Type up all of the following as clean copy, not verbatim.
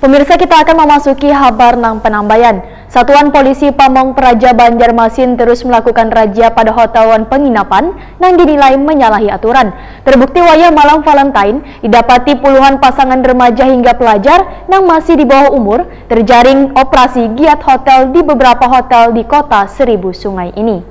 Pemirsa, kita akan memasuki kabar nang penambayan. Satuan Polisi Pamong Praja Banjarmasin terus melakukan razia pada hotel wan penginapan yang dinilai menyalahi aturan. Terbukti wayah malam Valentine didapati puluhan pasangan remaja hingga pelajar yang masih di bawah umur terjaring operasi giat hotel di beberapa hotel di kota Seribu Sungai ini.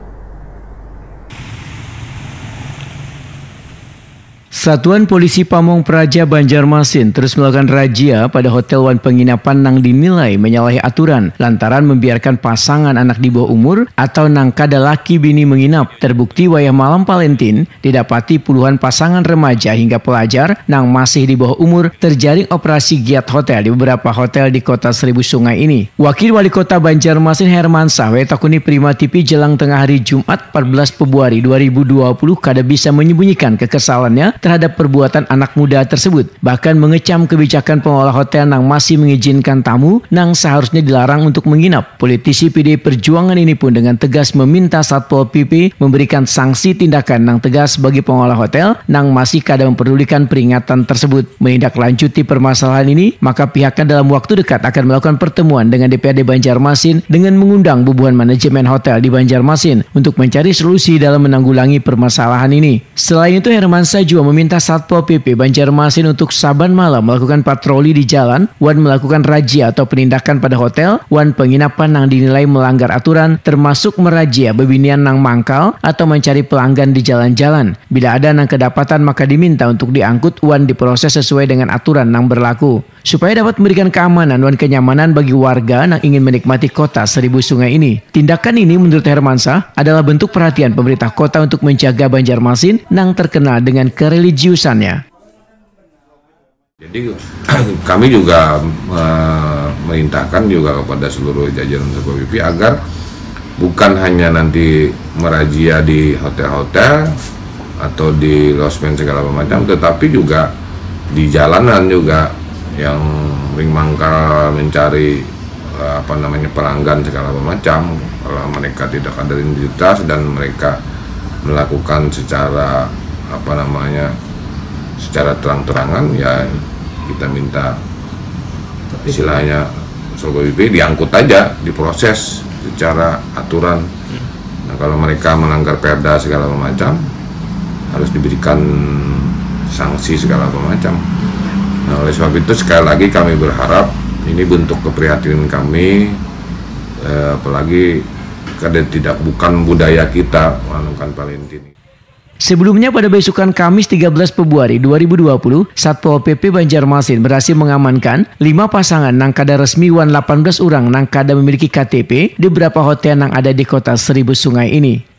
Satuan Polisi Pamong Praja Banjarmasin terus melakukan razia pada hotel wan penginapan yang dinilai menyalahi aturan lantaran membiarkan pasangan anak di bawah umur atau nang kada laki bini menginap. Terbukti wayah malam Valentine didapati puluhan pasangan remaja hingga pelajar nang masih di bawah umur terjaring operasi giat hotel di beberapa hotel di kota Seribu Sungai ini. Wakil Wali Kota Banjarmasin Hermansyah takuni Prima TV jelang tengah hari Jumat 14 Februari 2020 kada bisa menyembunyikan kekesalannya terhadap perbuatan anak muda tersebut, bahkan mengecam kebijakan pengelola hotel yang masih mengizinkan tamu yang seharusnya dilarang untuk menginap. Politisi PDI Perjuangan ini pun dengan tegas meminta Satpol PP memberikan sanksi tindakan yang tegas bagi pengelola hotel yang masih kada memperdulikan peringatan tersebut. Menindaklanjuti permasalahan ini, maka pihaknya dalam waktu dekat akan melakukan pertemuan dengan DPRD Banjarmasin dengan mengundang bubuhan manajemen hotel di Banjarmasin untuk mencari solusi dalam menanggulangi permasalahan ini. Selain itu, Hermansyah juga meminta Satpol PP Banjarmasin untuk saban malam melakukan patroli di jalan, wan melakukan razia atau penindakan pada hotel, wan penginapan yang dinilai melanggar aturan, termasuk merazia bebinian nang mangkal atau mencari pelanggan di jalan-jalan. Bila ada nang kedapatan maka diminta untuk diangkut wan diproses sesuai dengan aturan yang berlaku. Supaya dapat memberikan keamanan dan kenyamanan bagi warga yang ingin menikmati kota Seribu Sungai ini. Tindakan ini menurut Hermansyah adalah bentuk perhatian pemerintah kota untuk menjaga Banjarmasin yang terkenal dengan kereligiusannya. Jadi kami juga merintahkan juga kepada seluruh jajaran Satpol PP agar bukan hanya nanti merazia di hotel-hotel atau di losmen segala macam, tetapi juga di jalanan juga yang ring mangkal mencari pelanggan segala macam. Kalau mereka tidak ada identitas dan mereka melakukan secara secara terang-terangan, ya kita minta istilahnya Satpol PP diangkut aja, diproses secara aturan. Nah, kalau mereka melanggar perda segala macam harus diberikan sanksi segala macam. Nah, oleh sebab itu sekali lagi kami berharap ini bentuk keprihatinan kami, apalagi karena bukan budaya kita melakukan Valentine. Sebelumnya pada besokan Kamis 13 Februari 2020, Satpol PP Banjarmasin berhasil mengamankan 5 pasangan nang kada resmi wan 18 orang nang kada memiliki KTP di beberapa hotel yang ada di kota Seribu Sungai ini.